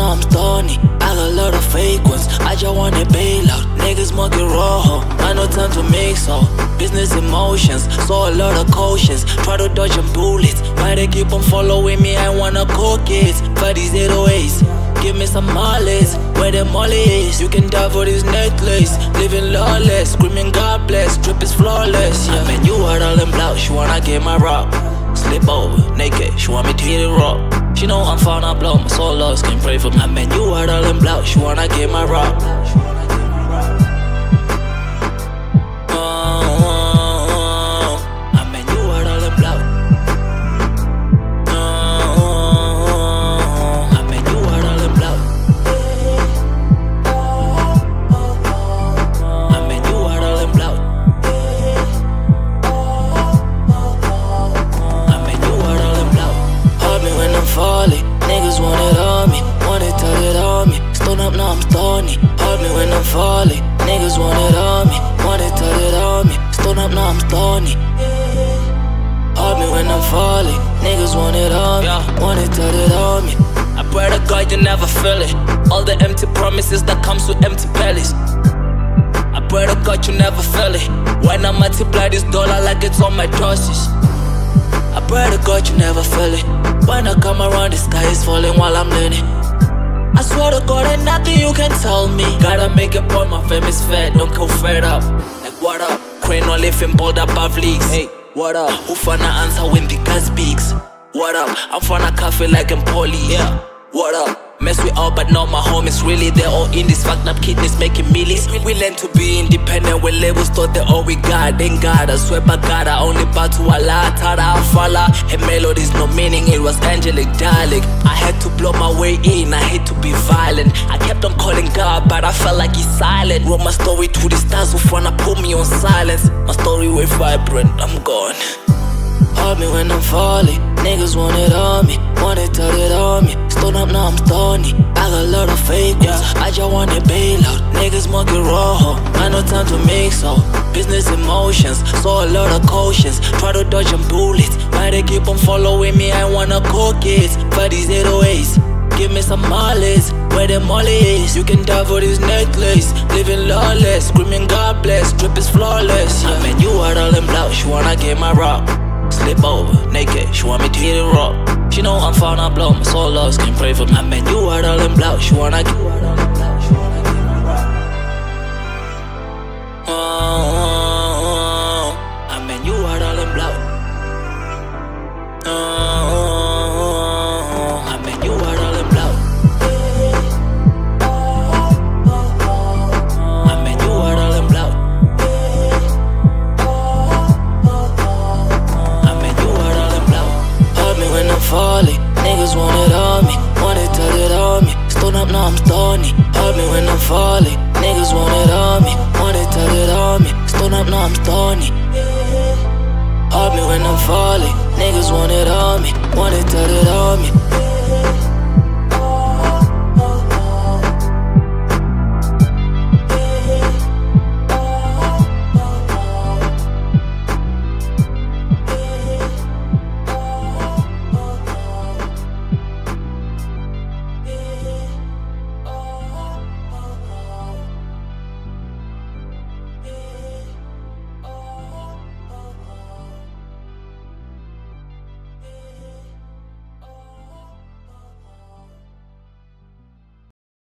now I'm stony. I got a lot of fake ones, I just want a bailout. Niggas monkey rojo, I no time to mix up. Business emotions, saw a lot of cautions. Try to dodge them bullets, why they keep on following me? I wanna cook it. For these 808s, give me some mollies, where the molly is. You can die for this necklace, living lawless, screaming God bless, drip is flawless. Yeah, man, you are all in blouse, she wanna get my rock. Slip over, naked, she want me to hit it raw. She know I'm fine, I blow, my soul lost, can pray for me. Man, you are all in blouse, she wanna get my rock. Niggas want it on me, want it, tell it on me. Stone up, now I'm stony. Hold me when I'm falling. Niggas want it on me, want it, tell it on me. Stone up, now I'm stony. Hold me when I'm falling. Niggas want it on me, want it, tell it on me. I pray to God you never feel it. All the empty promises that comes with empty bellies. I pray to God you never feel it. When I multiply this dollar like it's on my doses. I pray to God you never feel it. When I come around, the sky is falling while I'm leaning. I swear to God ain't nothing you can tell me. Gotta make a point, my fame is fed, don't go fed up. Like what up? Crane no living bold above leagues. Hey, what up? Who finna answer when the guy speaks? What up? I'm finna cafe like I'm poly. Yeah, what up? Mess we all, but not my homies. Really, they're all in this fucked up kidneys making millies. We learn to be independent when labels thought they all we got. Thank God, I swear by God, I only bow to Allah. Tada, I follow. Her melodies, no meaning, it was angelic dialect. I had to blow my way in, I hate to be violent. I kept on calling God, but I felt like he's silent. Wrote my story to the stars who wanna put me on silence. My story way vibrant, I'm gone. Hold me when I'm falling. Niggas want it on me, want it, tell it on me. Stone up, now I'm stony. I got a lot of fake ones, I just want a bailout. Niggas monkey rojo, I no time to mix up. Business emotions, saw a lot of cautions. Try to dodge them bullets, why they keep on following me? I wanna cook it. For these 808s, give me some mollies, where the molly is. You can die for this necklace, living lawless, screaming God bless, drip is flawless. Yeah, man, you are all in blouse, she wanna get my rock. Slip over, naked, she want me to hit it raw. She know I'm fine, I blow, my soul lost, can pray for me. Man, you are all in blouse, she wanna get I mean, you are all in blouse. I mean, you are all in blouse. I mean, you are all in blouse. When I'm falling, niggas want it on me, want it, tell it on me. Stone up, now I'm stony. Hold me when I'm falling, niggas want it on me, want it, tell it on me. Stone up, now I'm stony. Hold me when I'm falling, niggas want it on me, want it, tell it on me.